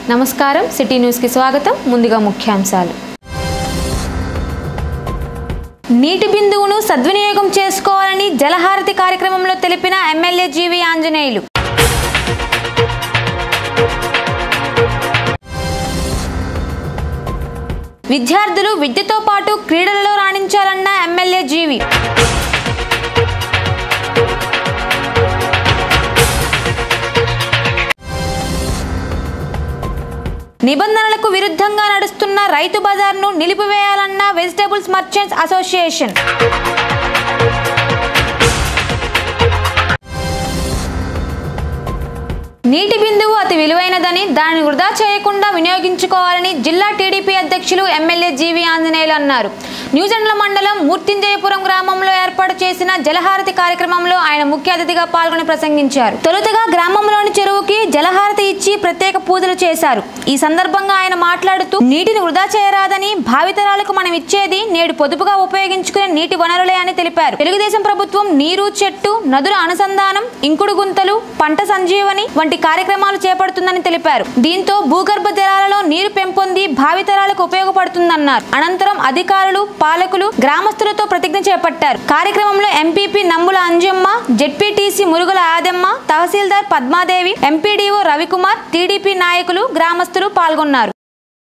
నమస్కారం city news కి స్వాగతం. ముందుగా ముఖ్యాంశాలు. నీటి బిందువును సద్వినియోగం చేసుకోవాలని జలహారతి కార్యక్రమంలో తెలిపిన ఎమ్మెల్యే జీవి ఆంజనేయులు. విద్యార్థులు విద్యతో పాటు క్రీడలలో రాణించాలన్న ఎమ్మెల్యే జీవి. నిబంధనలకు విరుద్ధంగా నడుస్తున్న రైతు బజార్ను నిలిపివేయాలన్న వెజిటబుల్స్ మర్చెంట్స్ అసోసియేషన్. నీటి బిందువు అతి విలువైనదని దానిని వృధా చేయకుండా వినియోగించుకోవాలని జిల్లా టీడీపీ అధ్యక్షులు ఎమ్మెల్యే జీవి ఆంజనేయులు అన్నారు. న్యూజెండ్ల మండలం మూర్తింజయపురం గ్రామంలో ఏర్పాటు చేసిన జలహారతి కార్యక్రమంలో ఆయన ముఖ్య అతిథిగా పాల్గొని ప్రసంగించారు. తొలుతగా గ్రామంలోని చెరువుకి జలహారతి ఇచ్చి ప్రత్యేక పూజలు చేశారు. ఈ సందర్భంగా ఆయన మాట్లాడుతూ నీటిని వృధా చేయరాదని, భావితరాలకు మనం ఇచ్చేది నేడు పొదుపుగా ఉపయోగించుకునే నీటి వనరులే అని తెలిపారు. తెలుగుదేశం ప్రభుత్వం నీరు, చెట్టు, నదుల అనుసంధానం, ఇంకుడు గుంతలు, పంట సంజీవని వంటి కార్యక్రమాలు చేపడుతుందని తెలిపారు. దీంతో భూగర్భ జలాలలో నీరు పెంపొంది భావితరాలకు ఉపయోగపడుతుందన్నారు. అనంతరం అధికారులు, పాలకులు గ్రామస్తులతో ప్రతిజ్ఞ చేపట్టారు. కార్యక్రమంలో MPP Nambula Anjamma, ZPTC Murugula Ademma, tahsildar Padmadevi, MPDO Ravikumar, TDP నాయకులు, గ్రామస్తులు పాల్గొన్నారు.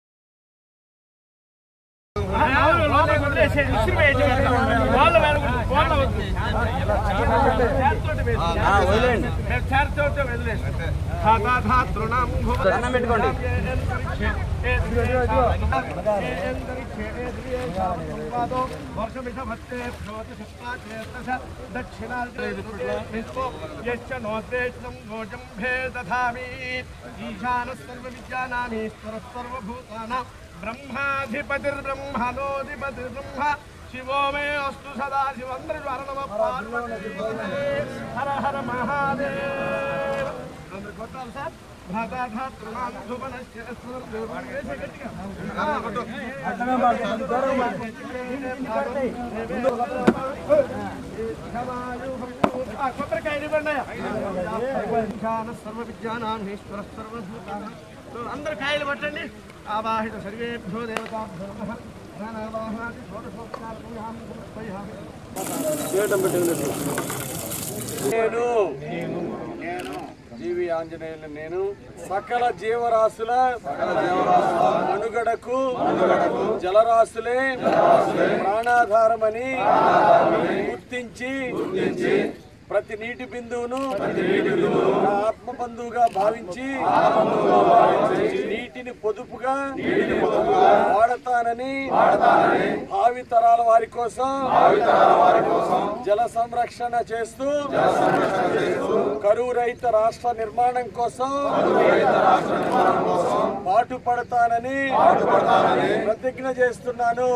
ब्रह्माधिपतिर्ब्रह्मणोऽधिपतिर्ब्रह्म शिवो मे अस्तु सदा शिवन्द्रज्वारणम हर हर महादेव सर्व विज्ञानामीश्वर सर्वभूतानां अंदर कायలు పట్టండి. ఆవాహిత సర్వేభ్యో దేవతాభ్యో నమః. జ్ఞానావాహనాది షోడశోపచార పూజాం సమర్పయామి. నేను జీవి ఆంజనేయులు నేను సకల జీవరాశుల మనుగడకు జలరాశులే ప్రాణాధారమని గుర్తించి ప్రతి నీటి బిందువును ఆత్మబంధువుగా భావించి నీటిని పొదుపుగా వాడతానని భావి తరాల వారి కోసం జల సంరక్షణ చేస్తూ కరువు రహిత రాష్ట్ర నిర్మాణం కోసం పాటుపడతానని ప్రతిజ్ఞ చేస్తున్నాను.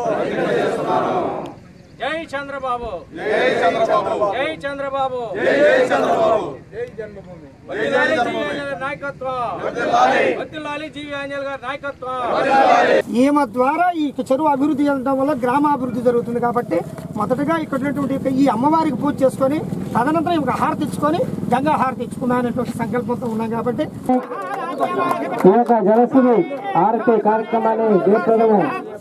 జై చంద్రబాబు, జై చంద్రబాబు, జై చంద్రబాబు, జై చంద్రబాబు, జై జన్మభూమి. వర్ధిల్లాలి జీవి ఆంజనేయుల నాయకత్వం, వర్ధిల్లాలి జీవి ఆంజనేయుల గారి నాయకత్వం. ఈమె ద్వారా ఈ చెరువు అభివృద్ధి చెందడం వల్ల గ్రామాభివృద్ధి జరుగుతుంది. కాబట్టి మొదటగా ఇక్కడ ఉన్నటువంటి ఈ అమ్మవారికి పూజ చేసుకొని తదనంతరం ఒక హారతి తెచ్చుకొని గంగా హారతి తెచ్చుకున్నా అనేటువంటి సంకల్పంతో ఉన్నాం. కాబట్టి జలశ్రీ హారతి కార్యక్రమాన్ని జయప్రదము.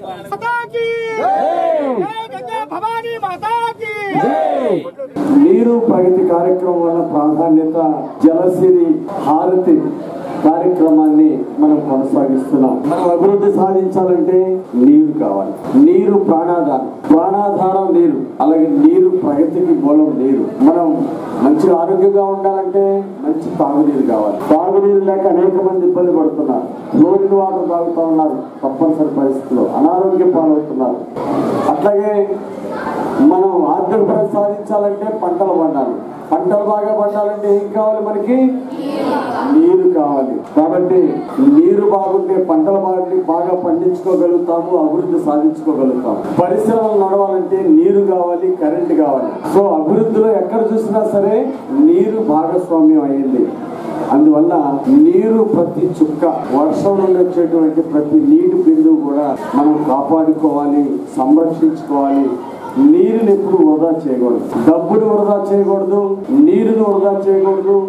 నీరు ప్రగతి కార్యక్రమం వల్ల ప్రాధాన్యత జలసిరి హారతి కార్యక్రమాన్ని మనం కొనసాగిస్తున్నాం. మనం అభివృద్ధి సాధించాలంటే నీరు కావాలి. నీరు ప్రాణాధారం నీరు. అలాగే నీరు ప్రగతికి మూలం నీరు. మనం మంచి ఆరోగ్యంగా ఉండాలంటే మంచి తాగునీరు కావాలి. తాగునీరు లేక అనేక మంది ఇబ్బంది పడుతున్నారు. ఫ్లోరిన్ వాటర్ తాగుతూ ఉన్నారు. తప్పనిసరి పరిస్థితుల్లో అనారోగ్య పాలవుతున్నారు. అట్లాగే మనం ఆర్థిక పరిస్థితి సాధించాలంటే పంటలు పండాలి. పంటలు బాగా పండాలంటే ఏం కావాలి? మనకి నీరు కావాలి. కాబట్టి నీరు బాగుంటే పంటలు బాగా పండించుకోగలుగుతాము, అభివృద్ధి సాధించుకోగలుగుతాము. పరిశ్రమలు నడవాలంటే నీరు కావాలి, కరెంటు కావాలి. సో అభివృద్ధిలో ఎక్కడ చూసినా సరే నీరు భాగస్వామ్యం అయింది. అందువల్ల నీరు ప్రతి చుక్క, వర్షం నుండి వచ్చేటువంటి ప్రతి నీటి బిందువు కూడా మనం కాపాడుకోవాలి, సంరక్షించుకోవాలి. నీరుని ఎప్పుడు వృధా చేయకూడదు. డబ్బును వృధా చేయకూడదు, నీరును వృధా చేయకూడదు,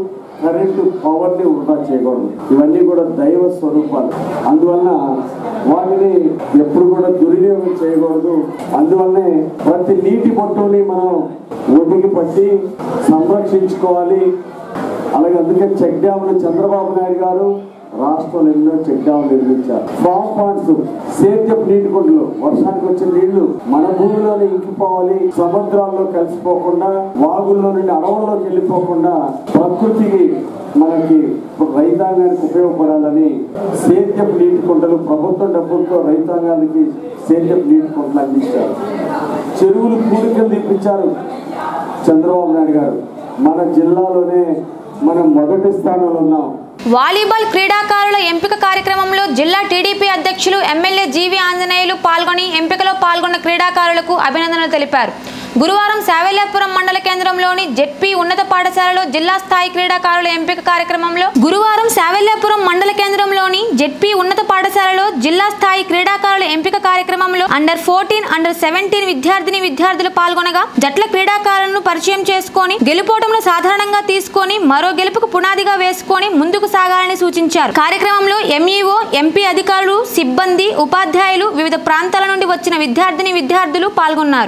కరెంటు పవర్ని వృధా చేయకూడదు. ఇవన్నీ కూడా దైవ స్వరూపాలు. అందువలన వాటిని ఎప్పుడు కూడా దుర్వినియోగం చేయకూడదు. అందువల్లనే ప్రతి నీటి బొట్టుని మనం ఒడికి పట్టి సంరక్షించుకోవాలి. అలాగే అందుకే చెక్ డ్యాములు చంద్రబాబు నాయుడు గారు రాష్ట్రంలో ఎన్నో చెక్ డ్యాములు నిర్మించారు. ఫామ్ పాండ్స్, సేద్యపు నీటి కుంటలు, వర్షానికి వచ్చిన నీళ్లు మన భూమిలోనే ఇంకిపోవాలి, సముద్రాల్లో కలిసిపోకుండా, వాగుల్లో నుండి అడవుల్లోకి వెళ్ళిపోకుండా ప్రకృతికి మనకి రైతాంగానికి ఉపయోగపడాలని సేద్యపు నీటి కుంటలు ప్రభుత్వం డబ్బులతో రైతాంగానికి సేద్యపు నీటి కుంటలు అందించారు. చెరువులు కూలికలు తీపించారు చంద్రబాబు నాయుడు గారు. మన జిల్లాలోనే మనం మొదటి స్థానంలో ఉన్నాం. వాలీబాల్ క్రీడాకారుల ఎంపిక కార్యక్రమంలో జిల్లా టీడీపీ అధ్యక్షులు ఎమ్మెల్యే జీవి ఆంజనేయులు పాల్గొని ఎంపికలో పాల్గొన్న క్రీడాకారులకు అభినందనలు తెలిపారు. గురువారం శావెల్యాపురం మండల కేంద్రంలోని జెడ్పీ ఉన్నత పాఠశాలలో జిల్లా స్థాయి క్రీడాకారుల ఎంపిక కార్యక్రమంలో అండర్ 14, అండర్ 17 విద్యార్థులు పాల్గొనగా జట్ల క్రీడాకారులను పరిచయం చేసుకొని గెలుపోటములు సాధారణంగా తీసుకొని మరో గెలుపుకు పునాదిగా వేసుకొని ముందుకు సాగాలని సూచించారు. కార్యక్రమంలో ఎంఈఓ, ఎంపీ అధికారులు, సిబ్బంది, ఉపాధ్యాయులు, వివిధ ప్రాంతాల నుండి వచ్చిన విద్యార్థులు పాల్గొన్నారు.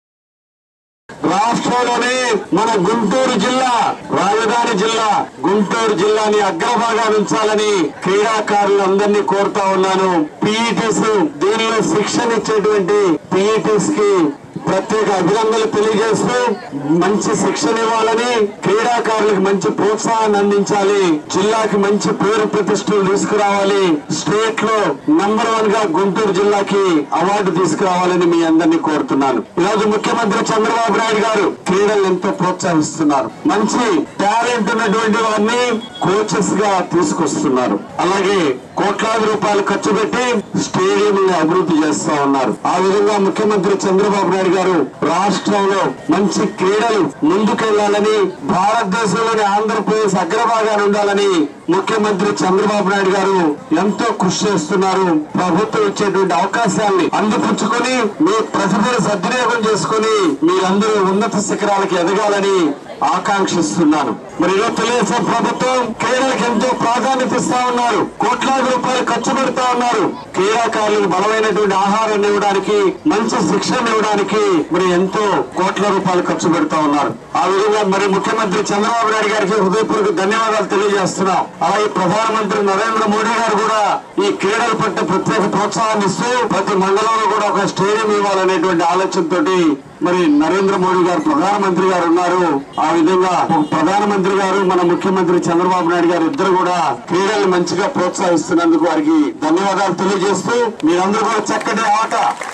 రాష్ట్రంలోనే మన గుంటూరు జిల్లా, రాజధాని జిల్లా గుంటూరు జిల్లాని అగ్రభాగాన్ని ఉంచాలని క్రీడాకారులందరినీ కోరుతా ఉన్నాను. పీఈటీస్, దీనిలో శిక్షణ ఇచ్చేటువంటి పీఈటీస్ కి ప్రత్యేక అభినందనలు తెలియజేస్తూ మంచి శిక్షణ ఇవ్వాలని, క్రీడాకారులకు మంచి ప్రోత్సాహాన్ని అందించాలి, జిల్లాకి మంచి పేరు ప్రతిష్టలు తీసుకురావాలి, స్టేట్ లో నంబర్ 1 గా గుంటూరు జిల్లాకి అవార్డు తీసుకురావాలని మీ అందరినీ కోరుతున్నాను. ఈరోజు ముఖ్యమంత్రి చంద్రబాబు నాయుడు గారు క్రీడలు ఎంతో ప్రోత్సహిస్తున్నారు. మంచి టాలెంట్ ఉన్నటువంటి వారిని కోచెస్ గా తీసుకొస్తున్నారు. అలాగే కోట్లాది రూపాయలు ఖర్చు పెట్టి స్టేడియంలను అభివృద్ధి చేస్తా ఉన్నారు. ఆ విధంగా ముఖ్యమంత్రి చంద్రబాబు నాయుడు గారు రాష్ట్రంలో మంచి క్రీడలు ముందుకెళ్లాలని, భారతదేశంలోని ఆంధ్రప్రదేశ్ అగ్రభాగాన్ని ఉండాలని ముఖ్యమంత్రి చంద్రబాబు నాయుడు గారు ఎంతో కృషి చేస్తున్నారు. ప్రభుత్వం ఇచ్చేటువంటి అవకాశాన్ని అందిపుచ్చుకొని మీ ప్రతిభను సద్వినియోగం చేసుకుని మీరందరూ ఉన్నత శిఖరాలకు ఎదగాలని ఆకాంక్షిస్తున్నాను. మరి ఈరోజు తెలుగుదేశం ప్రభుత్వం క్రీడలకు ఎంతో ప్రాధాన్యత ఇస్తా ఉన్నారు. కోట్లాది రూపాయలు ఖర్చు పెడతా ఉన్నారు. క్రీడాకారులకు బలమైనటువంటి ఆహారాన్ని ఇవ్వడానికి, మంచి శిక్షణ ఇవ్వడానికి మరి ఎంతో కోట్ల రూపాయలు ఖర్చు పెడతా ఉన్నారు. ఆ విధంగా మరి ముఖ్యమంత్రి చంద్రబాబు నాయుడు గారికి హృదయపూర్వక ధన్యవాదాలు తెలియజేస్తున్నాం. అలాగే ప్రధానమంత్రి నరేంద్ర మోడీ గారు కూడా ఈ క్రీడల పట్ల ప్రత్యేక ప్రోత్సాహాన్ని ఇస్తూ ప్రతి మండలంలో కూడా ఒక స్టేడియం ఇవ్వాలనేటువంటి ఆలోచనతోటి మరి నరేంద్ర మోడీ గారు ప్రధానమంత్రి గారు ఉన్నారు. ఆ విధంగా ప్రధానమంత్రి గారు మన ముఖ్యమంత్రి చంద్రబాబు నాయుడు గారు ఇద్దరు కూడా క్రీడలు మంచిగా ప్రోత్సహిస్తున్నందుకు వారికి ధన్యవాదాలు తెలియజేస్తూ మీరందరూ కూడా చక్కటి ఆట,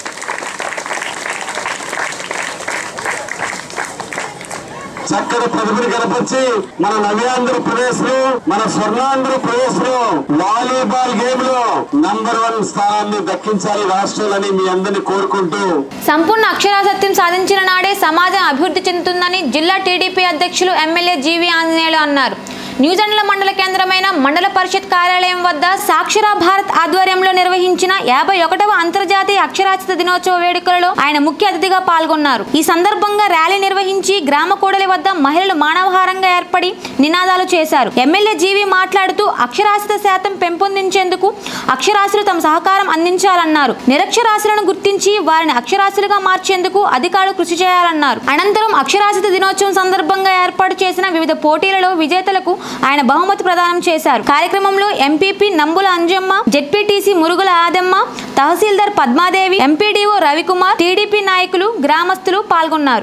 చక్కటి ప్రతిభను కనపరిచి మన నవ్యాంధ్రప్రదేశ్ లో, మన స్వర్ణాంధ్రప్రదేశ్ లో వాలీబాల్ గేమ్ లో నంబర్ 1 స్థానాన్ని దక్కించాలి రాష్ట్రాలని మీ అందరినీ కోరుకుంటూ సంపూర్ణ అక్షరాస్యత్యం సాధించిన నాడే సమాజం అభివృద్ధి చెందుతుందని జిల్లా టీడీపీ అధ్యక్షులు ఎమ్మెల్యే జీవి ఆంజనేయులు అన్నారు. న్యూజెండ్ల మండల కేంద్రమైన మండల పరిషత్ కార్యాలయం వద్ద సాక్షర భారత్ ఆధ్వర్యంలో నిర్వహించిన 51వ అంతర్జాతీయ అక్షరాస్యత దినోత్సవ వేడుకలలో ఆయన ముఖ్య అతిథిగా పాల్గొన్నారు. ఈ సందర్భంగా ర్యాలీ నిర్వహించి గ్రామ కూడలి వద్ద మహిళలు మానవహారంగా ఏర్పడి నినాదాలు చేశారు. ఎమ్మెల్యే జీవి మాట్లాడుతూ అక్షరాస్యత శాతం పెంపొందించేందుకు అక్షరాస్యులు తమ సహకారం అందించాలన్నారు. నిరక్షరాస్యులను గుర్తించి వారిని అక్షరాస్యులుగా మార్చేందుకు అధికారులు కృషి చేయాలన్నారు. అనంతరం అక్షరాస్యత దినోత్సవం సందర్భంగా ఏర్పాటు చేసిన వివిధ పోటీలలో విజేతలకు ఆయన బహుమతి ప్రదానం చేశారు. కార్యక్రమంలో MPP Nambula Anjamma, ZPTC Murugula Adamma, tahsildar Padmadevi, MPDO Ravikumar, TDP నాయకులు, గ్రామస్తులు పాల్గొన్నారు.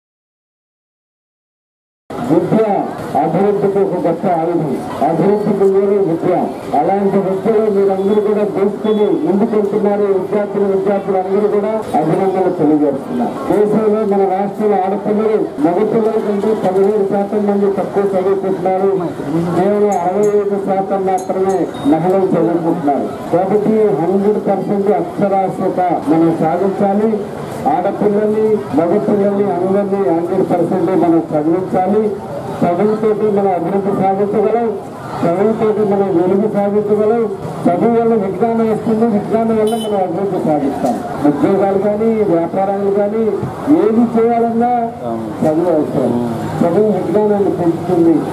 విద్య అభివృద్ధికి ఒక గొప్ప ఆయుధం. అభివృద్ధికి వేరే విద్య. అలాంటి విద్యలో మీరందరూ కూడా దూసుకుని ముందుకెళ్తున్నారు. విద్యార్థులు అందరూ కూడా అభినందనలు తెలియజేస్తున్నారు. దేశంలో మన రాష్ట్రంలో ఆడపిల్లలు మగపిల్లల కంటే 17% మంది తక్కువ చదువుకుంటున్నారు. కేవలం 65% మాత్రమే మహిళలు చదువుకుంటున్నారు. కాబట్టి 100% అక్షరాస్యత మనం సాధించాలి. ఆడపిల్లల్ని, మగపిల్లల్ని అందరినీ 100% మనం చదివించాలి. చదువుతోటి మనం అభివృద్ధి సాధించగలం. చదువుతోటి మనం వెలుగు సాధించగలం. చదువు వల్ల విజ్ఞానం వస్తుంది. విజ్ఞానం వల్ల మనం అభివృద్ధి సాధిస్తాం. ఉద్యోగాలు కానీ, వ్యాపారాలు కానీ ఏది చేయాలన్నా చదువు అవసరం. చదువు విజ్ఞానాన్ని పెంచుతుంది.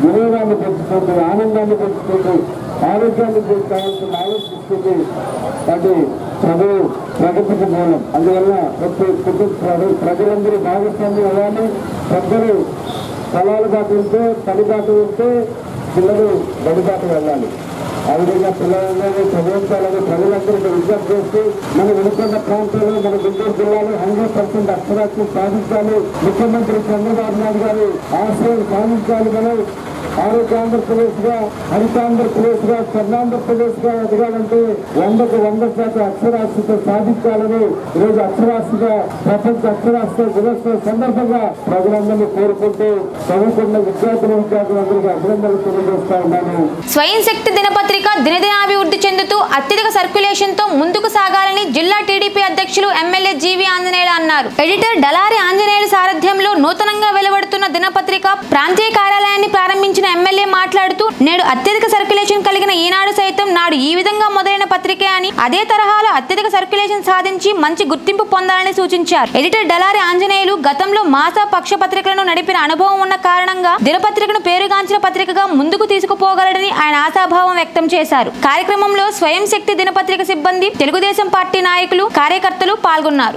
వినోదాన్ని పెంచుతుంది, ఆనందాన్ని పెంచుతుంది, ఆరోగ్యాన్ని కావాల్సిన ఆలోచిస్తుంది. అది చదువు ప్రగతికి మూలం. అందువల్ల ప్రజలందరూ భాగస్వామ్యం అవ్వాలి. పెద్దలు పొలాలు బాటు ఉంటే, పని బాటు ఉంటే పిల్లలు బడిబాటు వెళ్ళాలి. ఆ విధంగా పిల్లలందరూ చదివించాలని ప్రజలందరూ విజ్ఞప్తి చేస్తూ మన వెనుకొండ ప్రాంతంలో మన గుంటూరు జిల్లాలో 100% అక్షరాస్యత సాధించాలి. ముఖ్యమంత్రి చంద్రబాబు నాయుడు గారు ఆశయం సాధించాలి. మనం ఆరోగ్యాంధ్రప్రదేశ్ గా, హరితాంధ్రప్రదేశ్ గా, స్వర్ణాంధ్రప్రదేశ్ గా ఎదగాలంటే 100% అక్షరాస్యత సాధించాలని ఈరోజు ప్రపంచ అక్షరాస్యత దినోత్సవం సందర్భంగా ప్రజలందరినీ కోరుకుంటూ చదువుకున్న విద్యార్థులందరికీ అభినందనలు తెలియజేస్తా ఉన్నాను. స్వయం శక్తి దినపత్రిక దినదినాభివృద్ధి చెందుతూ అత్యధిక సర్క్యులేషన్ తో ముందుకు సాగాలని జిల్లా టీడీపీ అధ్యక్షులు ఎమ్మెల్యే జీవి ఆంజనేయులు అన్నారు. ఎడిటర్ డలారి ఆంజనేయులు సారథ్యంలో నూతనంగా వెలువడుతున్న దినపత్రిక ప్రాంతీయ కార్యాలయాన్ని ప్రారంభించిన ఎమ్మెల్యే మాట్లాడుతూ, నేడు అత్యధిక సర్క్యులేషన్ కలిగిన ఈనాడు సైతం నాడు ఈ విధంగా మొదలైన పత్రికే అని, అదే తరహాలో అత్యధిక సర్క్యులేషన్ సాధించి మంచి గుర్తింపు పొందాలని సూచించారు. ఎడిటర్ డలారి ఆంజనేయులు గతంలో మాస పక్ష పత్రికలను నడిపిన అనుభవం ఉన్న కారణంగా దినపత్రికను పేరుగాంచిన పత్రికగా ముందుకు తీసుకుపోగలడని ఆయన ఆశాభావం వ్యక్తం చేశారు. కార్యక్రమంలో స్వయం శక్తి దినపత్రిక సిబ్బంది, తెలుగుదేశం పార్టీ నాయకులు, కార్యకర్తలు పాల్గొన్నారు.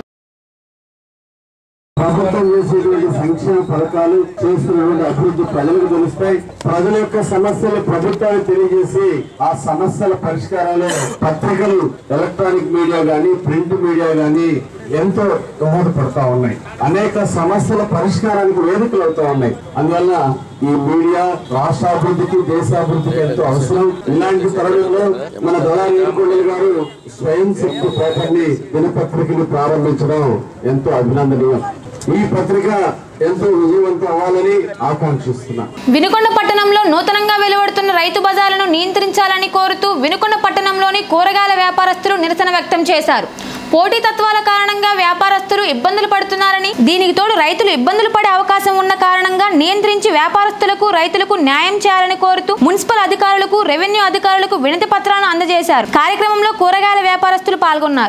ప్రభుత్వం చేసేటువంటి సంక్షేమ పథకాలు, చేస్తున్నటువంటి అభివృద్ధి ప్రజలకు తెలుస్తాయి. ప్రజల యొక్క సమస్యలు ప్రభుత్వానికి తెలియజేసి ఆ సమస్యల పరిష్కారాలు పత్రికలు, ఎలక్ట్రానిక్ మీడియా గాని, ప్రింట్ మీడియా గాని ఎంతో దోహదపడతా ఉన్నాయి. అనేక సమస్యల పరిష్కారానికి వేదికలు అవుతా ఉన్నాయి. అందువల్ల ఈ మీడియా రాష్ట్రాభివృద్ధికి, దేశాభివృద్ధికి ఎంతో అవసరం. ఇలాంటి తరుణంలో మన దళారి ఏడుకొండలు గారు స్వయం శక్తి పేపర్ని, దినపత్రికను ప్రారంభించడం ఎంతో అభినందనీయం. ఈ పత్రిక ఎంతో విజయవంతం అవ్వాలని ఆకాంక్షిస్తున్నా. వినుకొండ పట్టణంలో నూతనంగా వెలువడుతున్న రైతు బజార్లను నియంత్రించాలని కోరుతూ వినుకొండ పట్టణంలోని కూరగాయల వ్యాపారస్తులు నిరసన వ్యక్తం చేశారు. పోటీ తత్వాల కారణంగా వ్యాపారస్తులు ఇబ్బందులు పడుతున్నారని, దీనికి తోడు రైతులు ఇబ్బందులు పడే అవకాశం ఉన్న కారణంగా నియంత్రించి వ్యాపారస్తులకు, రైతులకు న్యాయం చేయాలని కోరుతూ మున్సిపల్ అధికారులకు, రెవెన్యూ అధికారులకు వినతి పత్రాలను అందజేశారు. కార్యక్రమంలో కూరగాయల వ్యాపారస్తులు పాల్గొన్నారు.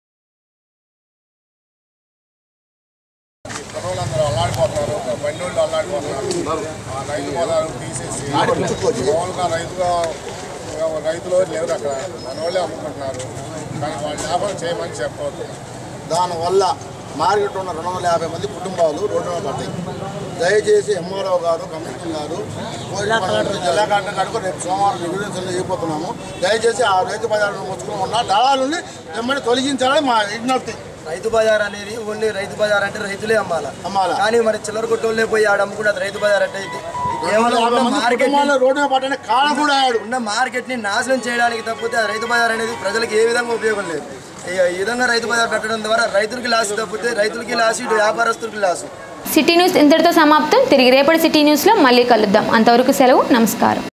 రైతులు లేరు అక్కడ, మన వాళ్ళే అమ్ముకుంటున్నారు. కానీ వాళ్ళు వ్యాపారం చేయమని చెప్పవద్దు. దానివల్ల మార్కెట్ ఉన్న 250 మంది కుటుంబాలు రోడ్డు మీద పడ్డాయి. దయచేసి ఎంఆర్ఓ గారు, కమిషనర్ గారు, జిల్లా కలెక్టర్ గారికి రేపు సోమవారం విజిలెన్స్లో అయిపోతున్నాము. దయచేసి ఆ రైతు బజార్ను ముచ్చుకుని ఉన్న దళాలని వెంబడి తొలగించాలని మా విజ్ఞప్తి. రైతు బజార్ అనేది ఓన్లీ రైతు బజార్ అంటే రైతులే అమ్మాలి. కానీ మరి చిల్లర కొట్టోళ్ళే పోయి ఆడ అమ్ముకుంటే అది రైతు బజార్ అంటే ఉన్న మార్కెట్ ని నాశనం చేయడానికి తప్పితే ఆ రైతు బజార్ అనేది ప్రజలకు ఏ విధంగా ఉపయోగం లేదు. ఈ విధంగా రైతు బజార్ పెట్టడం ద్వారా రైతులకి లాస్ తప్పితే రైతులకి లాస్, ఇటు వ్యాపారస్తులకి లాస్. సిటీ న్యూస్ ఇంతటితో సమాప్తం. తిరిగి రేపటి సిటీ న్యూస్లో మళ్ళీ కలుద్దాం. అంతవరకు సెలవు. నమస్కారం.